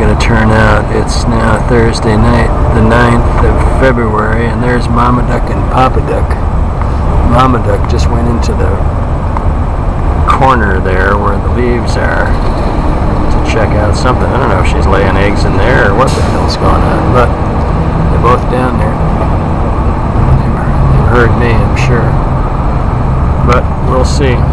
going to turn out. It's now Thursday night, the 9th of February, and there's Mama Duck and Papa Duck. Mama Duck just went into the corner there where the leaves are to check out something. I don't know if she's laying eggs in there or what the hell's going on, but they're both down there. They've heard me, I'm sure. But we'll see.